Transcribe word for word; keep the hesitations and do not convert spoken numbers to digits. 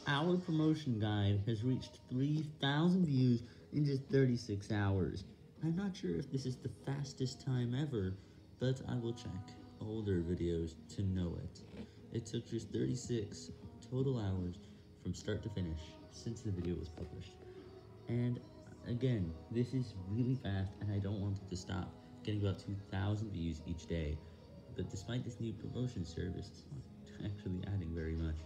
Our promotion guide has reached three thousand views in just thirty-six hours. I'm not sure if this is the fastest time ever, but I will check older videos to know it. It took just thirty-six total hours from start to finish since the video was published. And again, this is really fast and I don't want it to stop, getting about two thousand views each day. But despite this new promotion service, it's not actually adding very much.